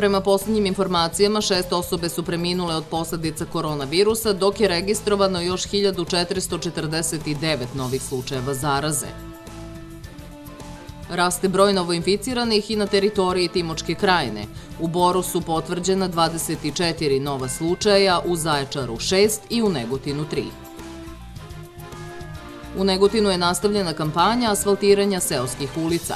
Prema poslednjim informacijama, 6 osobe su preminule od posledica koronavirusa, dok je registrovano još 1449 novih slučajeva zaraze. Raste broj novoinficiranih i na teritoriji Timočke krajine. U Boru su potvrđena 24 nova slučaja, u Zaječaru 6 i u Negotinu 3. U Negotinu je nastavljena kampanja asfaltiranja seoskih ulica.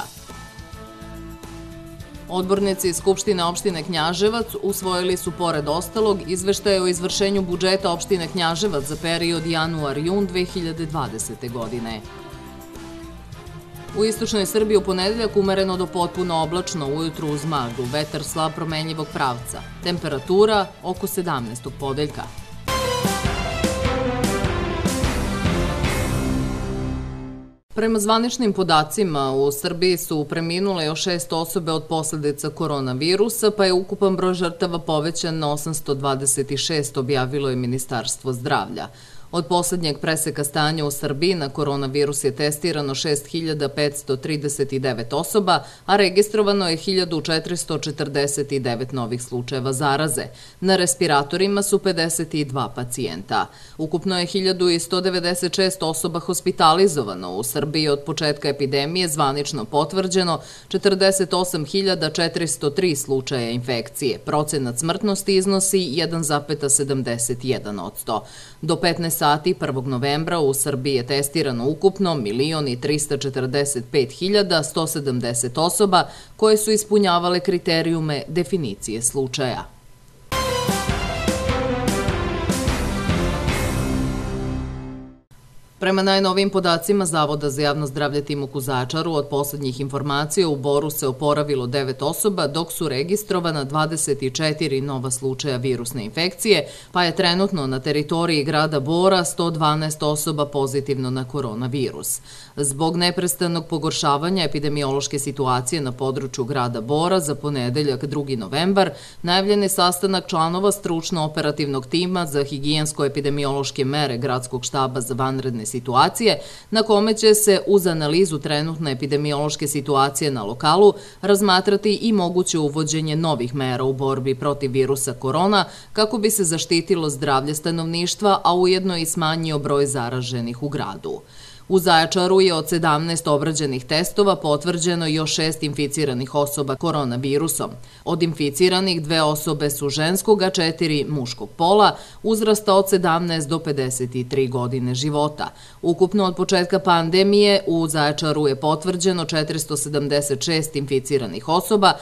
Odbornici Skupštine opštine Knjaževac usvojili su, pored ostalog, izveštaje o izvršenju budžeta opštine Knjaževac za period januar-jun 2020. godine. U istočnoj Srbiji u ponedeljak umereno do potpuno oblačno, ujutru uz maglu, vetar slab promenljivog pravca. Temperatura oko 17. podeljka. Prema zvaničnim podacima, u Srbiji su preminule još 6 osobe od posledica koronavirusa, pa je ukupan broj žrtava povećan na 826, objavilo je Ministarstvo zdravlja. Od poslednjeg preseka stanja u Srbiji na koronavirus je testirano 6539 osoba, a registrovano je 1449 novih slučajeva zaraze. Na respiratorima su 52 pacijenta. Ukupno je 1196 osoba hospitalizovano. U Srbiji od početka epidemije zvanično potvrđeno 48.403 slučaja infekcije. Procenat smrtnosti iznosi 1,71%. Do 15 sati 1. novembra u Srbiji je testirano ukupno 1.345.170 osoba koje su ispunjavale kriterijume definicije slučaja. Prema najnovijim podacima Zavoda za javno zdravlje Timok u Zaječaru, od poslednjih informacija u Boru se oporavilo 9 osoba, dok su registrovana 24 nova slučaja virusne infekcije, pa je trenutno na teritoriji grada Bora 112 osoba pozitivno na koronavirus. Zbog neprestanog pogoršavanja epidemiološke situacije na području grada Bora za ponedeljak 2. novembar najavljen je sastanak članova stručno-operativnog tima za higijensko-epidemiološke mere Gradskog štaba za vanredne situacije, na kome će se uz analizu trenutne epidemiološke situacije na lokalu razmatrati i moguće uvođenje novih mera u borbi protiv virusa korona kako bi se zaštitilo zdravlje stanovništva, a ujedno i smanjio broj zaraženih u gradu. U Zaječaru je od 17 obrađenih testova potvrđeno još 6 inficiranih osoba koronavirusom. Od inficiranih 2 osobe su ženskog, a 4 muškog pola, uzrasta od 17 do 53 godine života. Ukupno od početka pandemije u Zaječaru je potvrđeno 476 inficiranih osoba,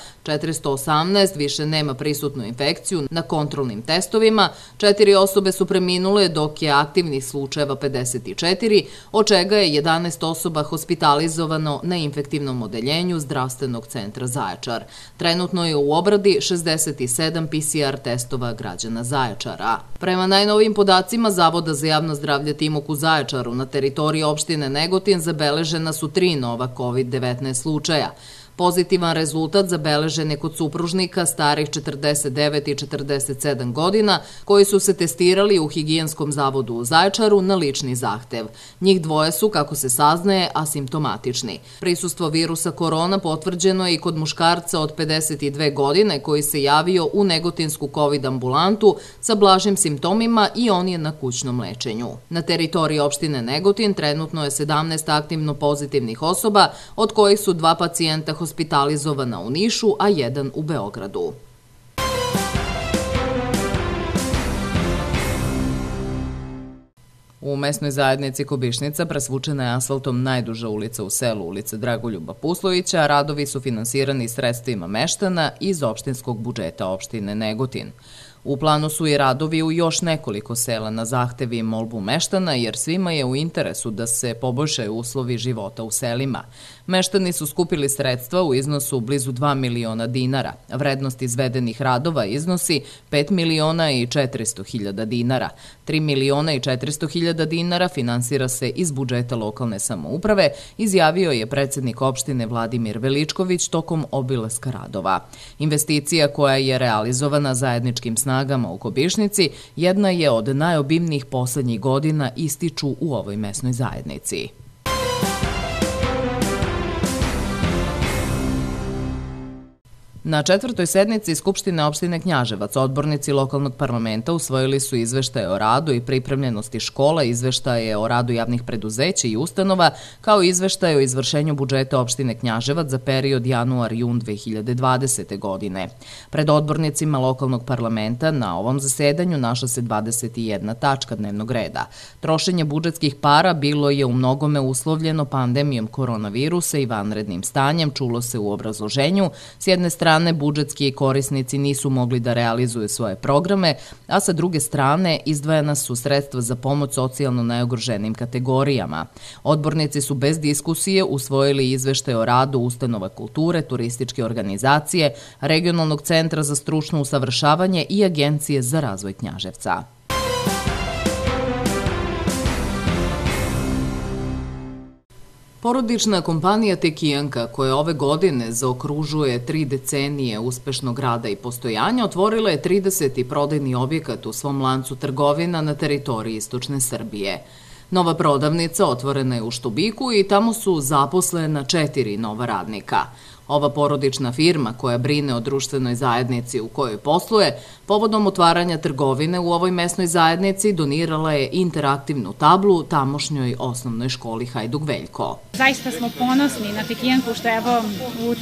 418 više nema prisutnu infekciju na kontrolnim testovima, 4 osobe su preminule, dok je aktivnih slučajeva 54, od čega je 11 osoba hospitalizovano na infektivnom odeljenju Zdravstvenog centra Zaječar. Trenutno je u obradi 67 PCR testova građana Zaječara. Prema najnovijim podacima Zavoda za javno zdravlje Timok u Zaječaru, na teritoriji opštine Negotin zabeležena su 3 nova COVID-19 slučaja. Pozitivan rezultat zabeležen je kod supružnika starih 49 i 47 godina koji su se testirali u Higijenskom zavodu u Zaječaru na lični zahtev. Njih dvoje su, kako se saznaje, asimptomatični. Prisustvo virusa korona potvrđeno je i kod muškarca od 52 godine koji se javio u Negotinsku COVID ambulantu sa blažim simptomima i on je na kućnom lečenju. Na teritoriji opštine Negotin trenutno je 17 aktivno pozitivnih osoba, od kojih su 2 pacijenta hospitalizovana u Nišu, a 1 u Beogradu. U mesnoj zajednici Kobišnica presvučena je asfaltom najduža ulica u selu, ulica Dragoljuba Puslovića, a radovi su finansirani sredstvima meštana iz opštinskog budžeta opštine Negotin. U planu su i radovi u još nekoliko sela na zahtev i molbu meštana, jer svima je u interesu da se poboljšaju uslovi života u selima. Meštani su skupili sredstva u iznosu blizu 2 miliona dinara. Vrednost izvedenih radova iznosi 5 miliona i 400 hiljada dinara. 3 miliona i 400 hiljada dinara finansira se iz budžeta lokalne samouprave, izjavio je predsednik opštine Vladimir Veličković tokom obilaska radova. Investicija koja je realizovana zajedničkim snagama u Kobišnici jedna je od najobimnijih poslednjih godina, ističu u ovoj mesnoj zajednici. Na 4. sednici Skupštine opštine Knjaževac odbornici lokalnog parlamenta usvojili su izveštaje o radu i pripremljenosti škola, izveštaje o radu javnih preduzeća i ustanova, kao i izveštaje o izvršenju budžeta opštine Knjaževac za period januar-jun 2020. godine. Pred odbornicima lokalnog parlamenta na ovom zasedanju našla se 21 tačka dnevnog reda. Trošenje budžetskih para bilo je u mnogome uslovljeno pandemijom koronavirusa i vanrednim stanjem, čulo se u obrazloženju. S jedne strane, budžetski korisnici nisu mogli da realizuju svoje programe, a sa druge strane izdvajana su sredstva za pomoć socijalno najugroženim kategorijama. Odbornici su bez diskusije usvojili izveštaj o radu ustanova kulture, turističke organizacije, Regionalnog centra za stručno usavršavanje i Agencije za razvoj Knjaževca. Porodična kompanija Tekijanka, koja ove godine zaokružuje 3 decenije uspešnog rada i postojanja, otvorila je 30. prodajni objekat u svom lancu trgovina na teritoriji istočne Srbije. Nova prodavnica otvorena je u Štubiku i tamo su zaposlena 4 nova radnika. Ova porodična firma, koja brine o društvenoj zajednici u kojoj posluje, povodom otvaranja trgovine u ovoj mesnoj zajednici donirala je interaktivnu tablu tamošnjoj osnovnoj školi Hajduk Veljko. Zaista smo ponosni na Tekijanku što evo u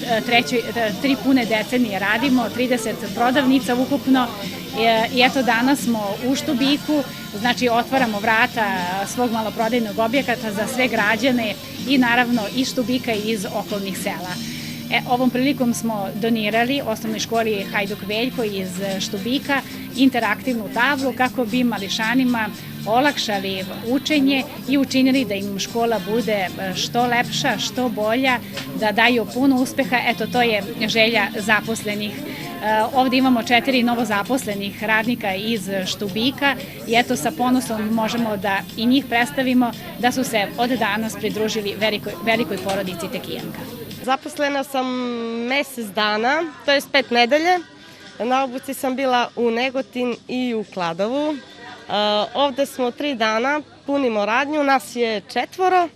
3 pune decenije radimo, 30 prodavnica ukupno i eto danas smo u Štubiku, znači otvaramo vrata svog maloprodajnog objekata za sve građane i naravno iz Štubika i iz okolnih sela. Ovom prilikom smo donirali osnovnoj školi Hajduk Veljko iz Štubika interaktivnu tablu kako bi mališanima olakšali učenje i učinili da im škola bude što lepša, što bolja, da daju puno uspeha. Eto, to je želja zaposlenih. Ovde imamo 4 novozaposlenih radnika iz Štubika i eto sa ponosom možemo da i njih predstavimo da su se od danas pridružili velikoj porodici Tekijanka. Zaposlena sam mesec dana, to je 5 nedelje. Na obuci sam bila u Negotin i u Kladovu. Ovde smo 3 dana, punimo radnju, nas je 4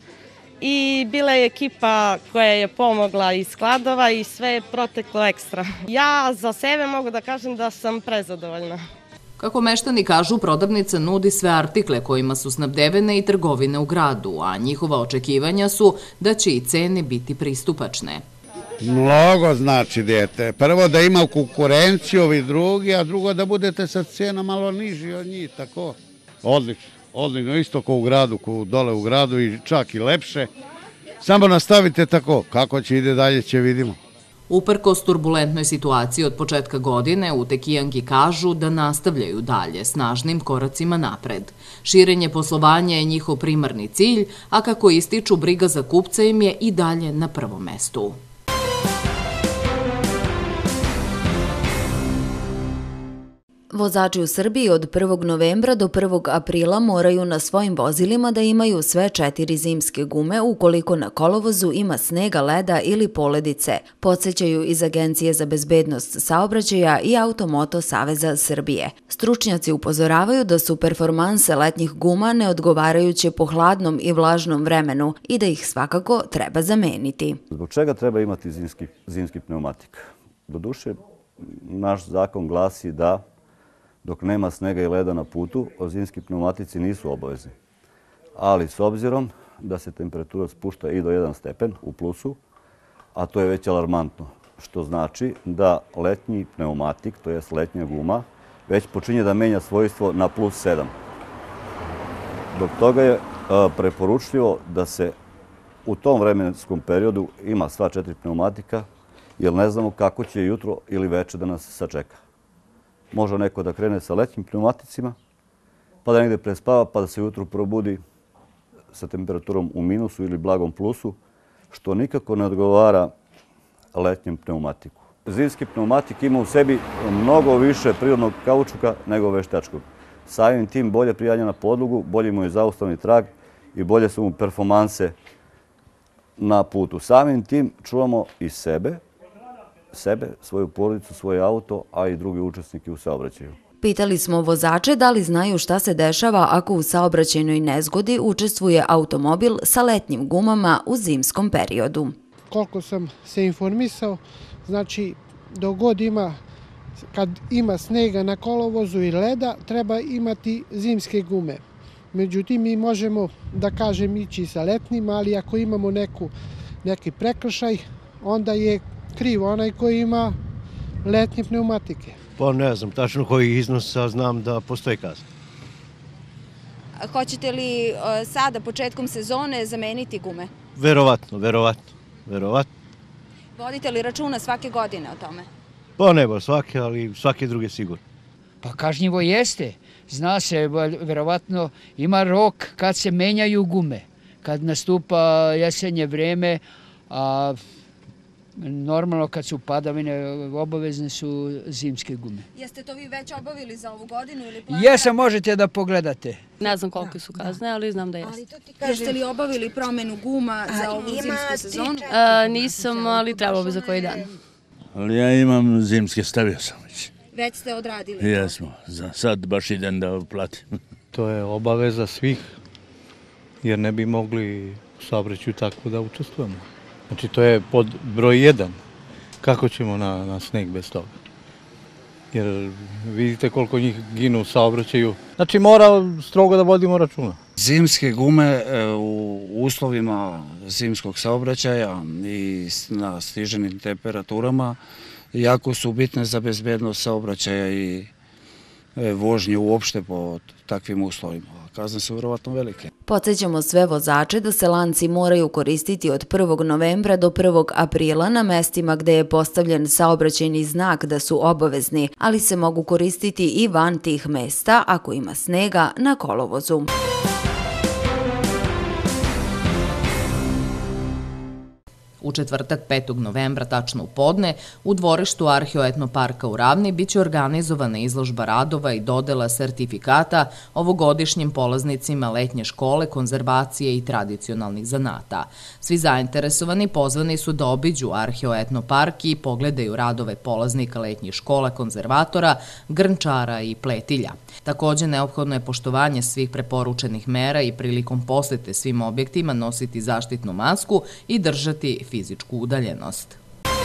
i bila je ekipa koja je pomogla iz Kladova i sve je proteklo ekstra. Ja za sebe mogu da kažem da sam prezadovoljna. Kako meštani kažu, prodavnica nudi sve artikle kojima su snabdevene i trgovine u gradu, a njihova očekivanja su da će i cene biti pristupačne. Mnogo znači, dete. Prvo da ima konkurenciju ovi drugi, a drugo da budete sa cena malo niži od njih, tako. Odlično, odlično, isto kao u gradu, kao dole u gradu i čak i lepše. Samo nastavite tako, kako će ide dalje će vidimo. Uprkos turbulentnoj situaciji od početka godine, u Tekijanki kažu da nastavljaju dalje snažnim koracima napred. Širenje poslovanja je njihov primarni cilj, a kako ističu, briga za kupca im je i dalje na prvom mestu. Vozači u Srbiji od 1. novembra do 1. aprila moraju na svojim vozilima da imaju sve 4 zimske gume ukoliko na kolovozu ima snega, leda ili poledice, podsećaju iz Agencije za bezbednost saobraćaja i Automoto Saveza Srbije. Stručnjaci upozoravaju da su performanse letnjih guma neodgovarajuće po hladnom i vlažnom vremenu i da ih svakako treba zameniti. Zbog čega treba imati zimski pneumatik? Doduše, naš zakon glasi da dok nema snega i leda na putu, zimski pneumatici nisu obavezni. Ali s obzirom da se temperatura spušta i do 1 stepen u plusu, a to je već alarmantno, što znači da letnji pneumatik, to jest letnja guma, već počinje da menja svojstvo na +7. Zbog toga je preporučljivo da se u tom vremenskom periodu ima sva 4 pneumatika, jer ne znamo kako će jutro ili veče da nas sačeka. Može neko da krene sa letnjim pneumaticima, pa da negde prespava, pa da se jutro probudi sa temperaturom u minusu ili blagom plusu, što nikako ne odgovara letnjem pneumatiku. Zimski pneumatik ima u sebi mnogo više prirodnog kaučuka nego veštačkog. Samim tim bolje prijanja na podlogu, bolji mu je zaustavni trag i bolje su mu performanse na putu. Samim tim čuvamo i sebe, svoju porodicu, svoj auto, a i drugi učesnike u saobraćaju. Pitali smo vozače da li znaju šta se dešava ako u saobraćajnoj nezgodi učestvuje automobil sa letnjim gumama u zimskom periodu. Koliko sam se informisao, znači dok god kad ima snega na kolovozu i leda, treba imati zimske gume. Međutim, mi možemo, da kažem, ići sa letnim, ali ako imamo neki prekršaj, onda je kriv onaj koji ima letnje pneumatike. Pa ne znam tačno koji iznos, a znam da postoji kazna. Hoćete li sada, početkom sezone, zameniti gume? Verovatno. Vodite li računa svake godine o tome? Pa ne baš svake, ali svake druge sigurno. Pa kažnjivo jeste. Zna se, verovatno ima rok kad se menjaju gume. Kad nastupa jesenje vreme, a normalno kad su padavine, obavezne su zimske gume. Jeste to vi već obavili za ovu godinu ili planirate? Jesam, možete da pogledate. Ne znam koliko su kazne, ali znam da jeste. Jeste li obavili promenu guma za ovu zimsku sezonu? Nisam, ali trebalo bi za koji dan. Ali ja imam zimske, stavio sam već. Već ste odradili? Jesmo, sad baš idem da platim. To je obaveza svih, jer ne bi mogli u saobraćaju tako da učestvujemo. Znači to je pod broj 1. Kako ćemo na sneg bez toga? Jer vidite koliko njih ginu u saobraćaju. Znači mora strogo da vodimo računa. Zimske gume u uslovima zimskog saobraćaja i na sniženim temperaturama jako su bitne za bezbednost saobraćaja i vožnje uopšte po takvim uslovima. Kazne su vjerovatno velike. Podsjećamo sve vozače da se lanci moraju koristiti od 1. novembra do 1. aprila na mestima gde je postavljen saobraćajni znak da su obavezni, ali se mogu koristiti i van tih mesta ako ima snega na kolovozu. U četvrtak 5. novembra, tačno u podne, u dvorištu Arheoetnoparka u Ravni biće organizovana izložba radova i dodela sertifikata ovogodišnjim polaznicima letnje škole, konzervacije i tradicionalnih zanata. Svi zainteresovani pozvani su da obiđu Arheoetnopark i pogledaju radove polaznika letnjih škola, konzervatora, grnčara i pletilja. Također, neophodno je poštovanje svih preporučenih mera i prilikom posete svim objektima nositi zaštitnu masku i držati fizičku udaljenost.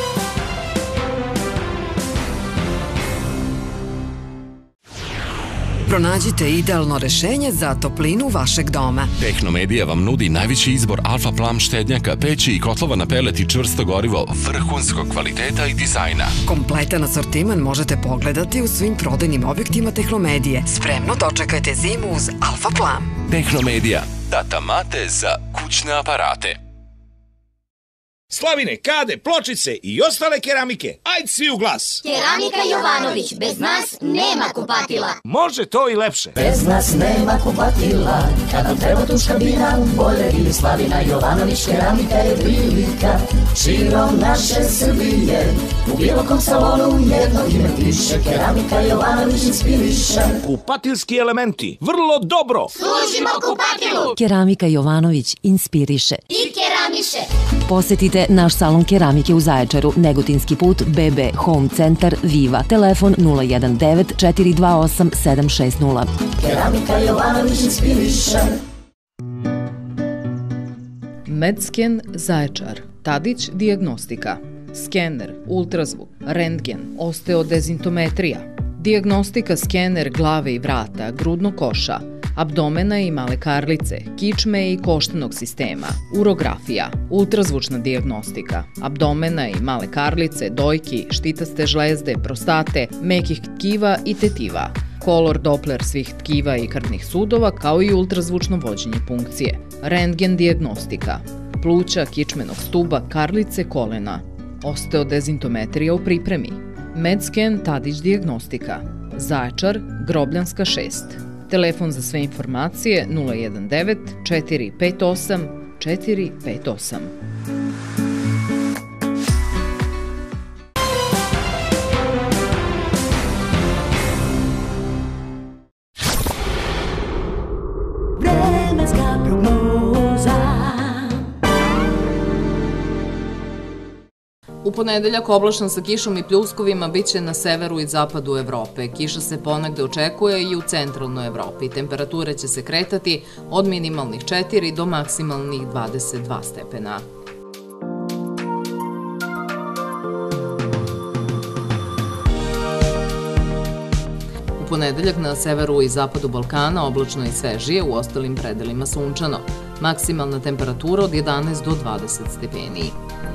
Pronađite idealno rešenje za toplinu vašeg doma. Tehnomedija vam nudi najveći izbor Alfa Plam štednjaka, peći i kotlova na pelet i čvrsto gorivo vrhunskog kvaliteta i dizajna. Kompletan asortiman možete pogledati u svim prodajnim objektima Tehnomedije. Spremno dočekajte zimu uz Alfa Plam. Tehnomedija. Data mate za kućne aparate. Slavine, kade, pločice i ostale keramike. Ajde svi u glas. Keramika Jovanović, bez nas nema kupatila. Može to i lepše. Bez nas nema kupatila. Kad nam treba tuš kabina, bojler ili slavina, Jovanović keramika je prilika. Širom naše Srbije, u bilo kom salonu jedno ime piše. Keramika Jovanović inspiriše. Kupatilski elementi, vrlo dobro. Služimo kupatilu. Keramika Jovanović inspiriše. I keramiše. Posetite naš salon keramike u Zaječaru, Negotinski put, BB Home Centar, Viva. Telefon 019 428 760. Keramika Jovanović inspiriše. Medsken Zaječar, Tadić dijagnostika, skener, ultrazvuk, rentgen, osteodezintometrija, dijagnostika skener glave i vrata, grudnog koša, abdomena i male karlice, kičme i koštanog sistema, urografija, ultrazvučna dijagnostika, abdomena i male karlice, dojki, štitaste žlezde, prostate, mekih tkiva i tetiva, kolor Doppler svih tkiva i krvnih sudova, kao i ultrazvučno vođenje punkcije, rentgen dijagnostika, pluća, kičmenog stuba, karlice, kolena, osteodezintometrija u pripremi, Medsken Tadić dijagnostika, Zaječar, Grobljanska 6. Telefon za sve informacije 019 458 458. Vremenska prognoza. U ponedeljak oblačno sa kišom i pljuskovima biće na severu i zapadu Evrope. Kiša se ponegde očekuje i u centralnoj Evropi. Temperature će se kretati od minimalnih 4 do maksimalnih 22 stepena. ponedeljak na severu i zapadu Balkana oblačno i svežije, u ostalim predelima sunčano. Maksimalna temperatura od 11 do 20 stepeni.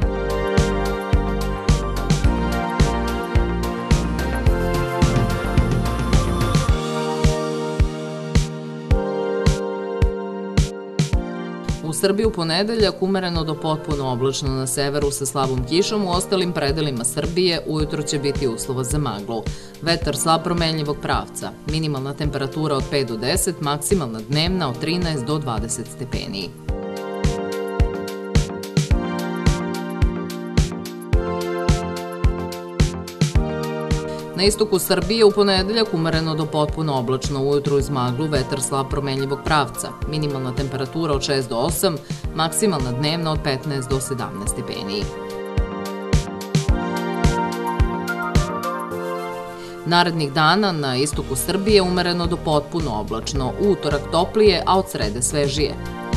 U Srbiji u ponedeljak umereno do potpuno oblačno na severu sa slabom kišom, u ostalim predelima Srbije ujutro će biti uslova za maglu. Vetar slab promenljivog pravca, minimalna temperatura od 5 do 10, maksimalna dnevna od 13 do 20 stepeni. Na istoku Srbije u ponedeljak umereno do potpuno oblačno, ujutru iz maglu, vetar slab promenljivog pravca, minimalna temperatura od 6 do 8, maksimalna dnevna od 15 do 17 stepeni. Narednih dana na istoku Srbije umereno do potpuno oblačno, u utorak toplije, a od srede svežije.